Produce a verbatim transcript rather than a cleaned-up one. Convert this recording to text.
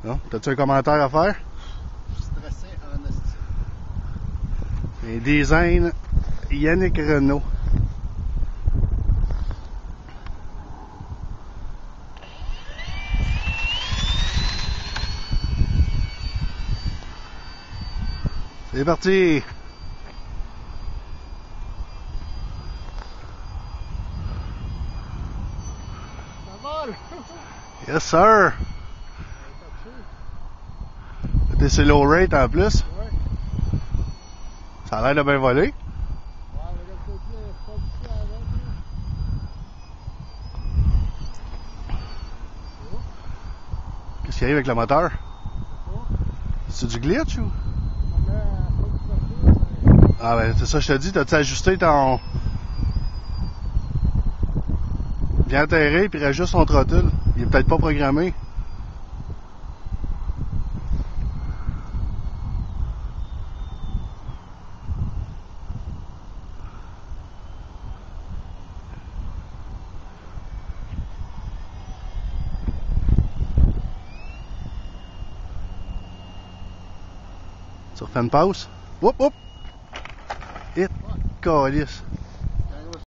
Non? T'as-tu un commentaire à faire? Je suis stressé en esti. Un design Yannick Renault. C'est parti! Ça vole! Yes sir! T'es sur low rate en plus? Ouais. Ça a l'air de bien voler. Ouais, mais le côté, pas du tout avant. Qu'est-ce qui arrive avec le moteur? C'est du glitch ou? Ah ben c'est ça je te dis, t'as-tu ajusté ton... Viens atterrir puis rajuste son throttle. Il est peut-être pas programmé. Sur fan passe. Whoop whoop! Hit, calice.